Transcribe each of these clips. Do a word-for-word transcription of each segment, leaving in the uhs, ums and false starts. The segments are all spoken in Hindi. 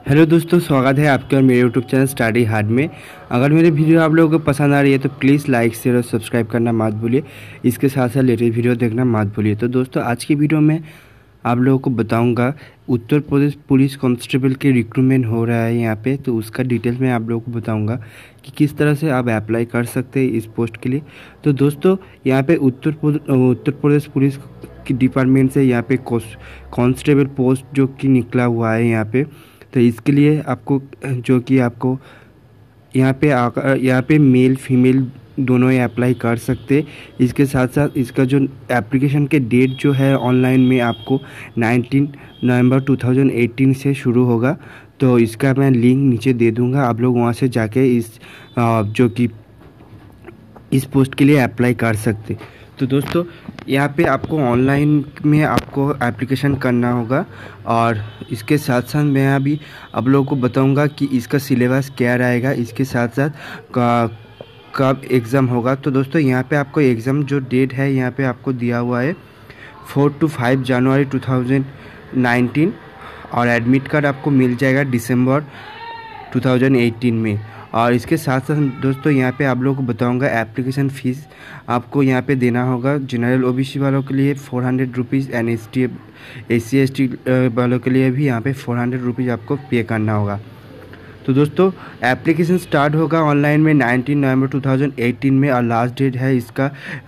हेलो दोस्तों, स्वागत है आपके और मेरे यूट्यूब चैनल स्टडी हार्ड में। अगर मेरी वीडियो आप लोगों को पसंद आ रही है तो प्लीज़ लाइक शेयर और सब्सक्राइब करना मत भूलिए। इसके साथ साथ लेटेस्ट वीडियो देखना मत भूलिए। तो दोस्तों, आज की वीडियो में आप लोगों को बताऊंगा उत्तर प्रदेश पुलिस कांस्टेबल के रिक्रूटमेंट हो रहा है यहाँ पे, तो उसका डिटेल्स में आप लोगों को बताऊंगा कि किस तरह से आप अप्लाई कर सकते हैं इस पोस्ट के लिए। तो दोस्तों, यहाँ पे उत्तर उत्तर प्रदेश पुलिस की डिपार्टमेंट से यहाँ पे कांस्टेबल पोस्ट जो कि निकला हुआ है यहाँ पे, तो इसके लिए आपको जो कि आपको यहाँ पे आकर यहाँ पे मेल फीमेल दोनों ही अप्लाई कर सकते। इसके साथ साथ इसका जो एप्लीकेशन के डेट जो है ऑनलाइन में आपको नाइनटीन नवंबर टू थाउजेंड एटीन से शुरू होगा। तो इसका मैं लिंक नीचे दे दूँगा, आप लोग वहाँ से जाके इस जो कि इस पोस्ट के लिए अप्लाई कर सकते। तो दोस्तों, यहाँ पे आपको ऑनलाइन में आपको एप्लीकेशन करना होगा और इसके साथ साथ मैं अभी आप लोगों को बताऊंगा कि इसका सिलेबस क्या रहेगा, इसके साथ साथ कब एग्ज़ाम होगा। तो दोस्तों, यहाँ पे आपको एग्ज़ाम जो डेट है यहाँ पे आपको दिया हुआ है फोर टू फाइव जनवरी टू थाउजेंड नाइनटीन और एडमिट कार्ड आपको मिल जाएगा दिसंबर टू थाउजेंड एटीन में। और इसके साथ साथ दोस्तों, यहाँ पे आप लोगों को बताऊंगा एप्लीकेशन फ़ीस आपको यहाँ पे देना होगा। जनरल ओबीसी वालों के लिए four hundred rupees and S T S C S T वालों के लिए भी यहाँ पे फोर हंड्रेड रुपीज़ आपको पे करना होगा। तो दोस्तों, एप्लीकेशन स्टार्ट होगा ऑनलाइन में नाइनटीन नवंबर टू थाउजेंड एटीन में और लास्ट डेट है इसका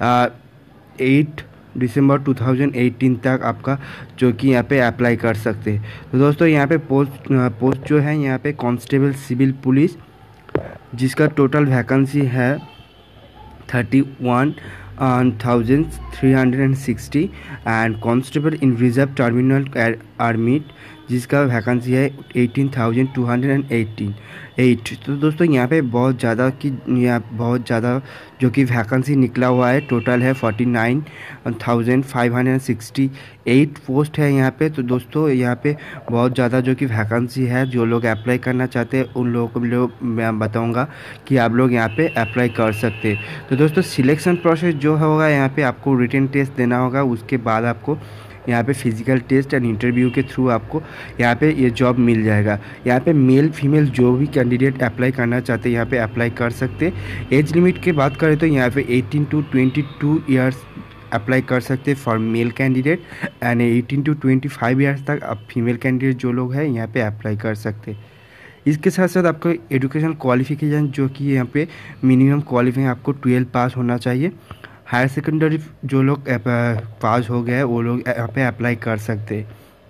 एट दिसंबर टू थाउजेंड एटीन तक आपका जो कि यहाँ पे अप्लाई कर सकते हैं। तो दोस्तों, यहाँ पे पोस्ट पोस्ट जो है यहाँ पे कांस्टेबल सिविल पुलिस, जिसका टोटल वैकेंसी है thirty one thousand three hundred and sixty and constable in reserve terminal army, जिसका वैकेंसी है eighteen thousand two hundred and eighteen eight. तो दोस्तों, यहाँ पे बहुत ज़्यादा की यहाँ बहुत ज़्यादा जो कि वैकेंसी निकला हुआ है, टोटल है forty nine thousand five hundred sixty eight post है यहाँ पे। तो दोस्तों, यहाँ पे बहुत ज़्यादा जो कि वैकेंसी है, जो लोग अप्लाई करना चाहते हैं उन लोगों को लोग मैं बताऊँगा कि आप लोग यहाँ पे अप्लाई कर सकते हैं। तो दोस्तों, सिलेक्शन प्रोसेस जो होगा यहाँ पे आपको रिटन टेस्ट देना होगा, उसके बाद आपको यहाँ पे फिजिकल टेस्ट एंड इंटरव्यू के थ्रू आपको यहाँ पे ये जॉब मिल जाएगा। यहाँ पे मेल फीमेल जो भी कैंडिडेट अप्लाई करना चाहते हैं यहाँ पे अप्लाई कर सकते। एज लिमिट की बात करें तो यहाँ पे eighteen to twenty two years apply कर सकते for male candidate and eighteen to twenty five years तक आप फीमेल कैंडिडेट जो लोग हैं यहाँ पे अप्लाई कर सकते। इसके साथ साथ आपको एजुकेशन क्वालिफिकेशन जो कि यहाँ पे मिनिमम क्वालिफिकेशन आपको ट्वेल्व पास होना चाहिए। हायर सेकेंडरी जो लोग पास हो गए वो लोग यहाँ पे अप्लाई कर सकते।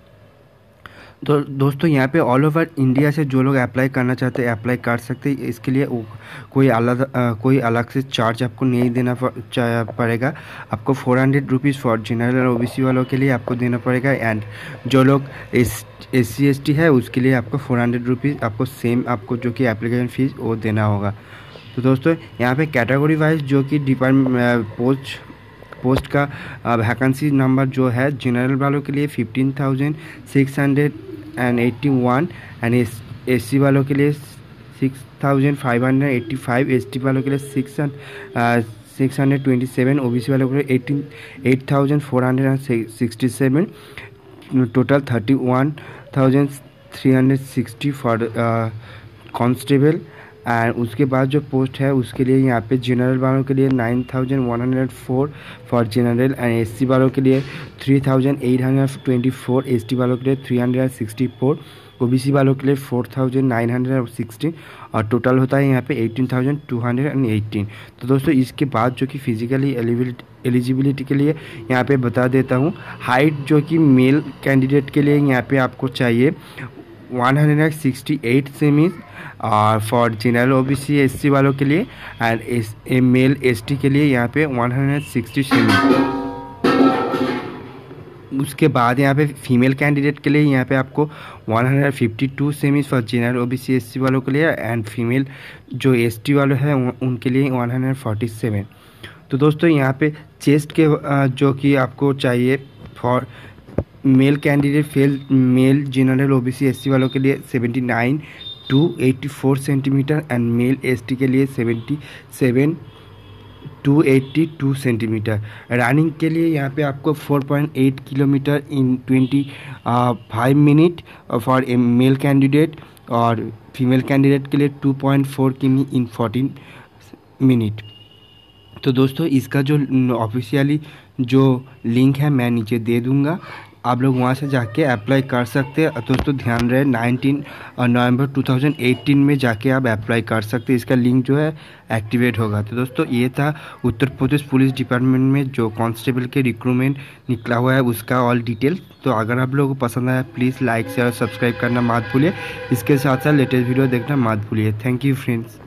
तो दोस्तों, यहाँ पे ऑल ओवर इंडिया से जो लोग अप्लाई करना चाहते हैं अप्लाई कर सकते हैं। इसके लिए कोई अलग कोई अलग से चार्ज आपको नहीं देना पड़ेगा। आपको four hundred rupees for general OBC वालों के लिए आपको देना पड़ेगा एंड जो लोग S S C S T है उसके लिए आपको फोर हंड्रेड रुपीज़ आपको सेम आपको जो कि एप्लीकेशन फ़ीस वो देना होगा। तो दोस्तों, यहाँ पे कैटेगरी वाइज जो कि डिपार्टमेंट पोस्ट पोस्ट का वैकेंसी नंबर जो है, जनरल वालों के लिए fifteen thousand six hundred and eighty one and S S C वालों के लिए six thousand five hundred eighty five S T वालों के लिए six six hundred twenty seven O B C वालों के लिए eighteen eight thousand four hundred and sixty seven total thirty one thousand three hundred sixty four constable. And उसके बाद जो पोस्ट है उसके लिए यहाँ पे जनरल वालों के लिए nine thousand one hundred four for general and SC वालों के लिए three thousand eight hundred twenty four ST वालों के लिए three hundred sixty four OBC वालों के लिए four thousand nine hundred sixteen और टोटल होता है यहाँ पे eighteen thousand two hundred and eighteen. तो दोस्तों, इसके बाद जो कि फिजिकली एलिजिबिलिटी के लिए यहाँ पे बता देता हूँ। हाइट जो कि मेल कैंडिडेट के लिए यहाँ पे आपको चाहिए one hundred sixty eight cm और फॉर जनरल ओबीसी एससी वालों के लिए एंड एस मेल एसटी के लिए यहाँ पे वन हंड्रेड सिक्सटी सेमी। उसके बाद यहाँ पे फीमेल कैंडिडेट के लिए यहाँ पे आपको one hundred fifty two cm for general OBC SC वालों के लिए एंड फीमेल जो एसटी वाले हैं उनके लिए वन हंड्रेड फोर्टी सेवन। तो दोस्तों, यहाँ पे चेस्ट के जो कि आपको चाहिए for male candidate female general OBC SC वालों के लिए seventy nine to eighty four centimetre and male ST के लिए seventy seven to eighty two centimetre. Running के लिए यहाँ पे आपको four point eight kilometre in twenty five minute for a male candidate और फीमेल कैंडिडेट के लिए टू पॉइंट फोर किमी इन फोर्टीन मिनट। तो दोस्तों इसका जो ऑफिशियली जो लिंक है मैं नीचे दे दूंगा, आप लोग वहां से जाके अप्लाई कर सकते हैं। दोस्तों ध्यान रहे नाइनटीन नवंबर टू थाउजेंड एटीन में जाके आप अप्लाई कर सकते हैं, इसका लिंक जो है एक्टिवेट होगा। तो दोस्तों ये था उत्तर प्रदेश पुलिस डिपार्टमेंट में जो कांस्टेबल के रिक्रूटमेंट निकला हुआ है उसका ऑल डिटेल। तो अगर आप लोगों को पसंद आया प्लीज़ लाइक शेयर और सब्सक्राइब करना मत भूलिए। इसके साथ साथ लेटेस्ट वीडियो देखना मत भूलिए। Thank you friends.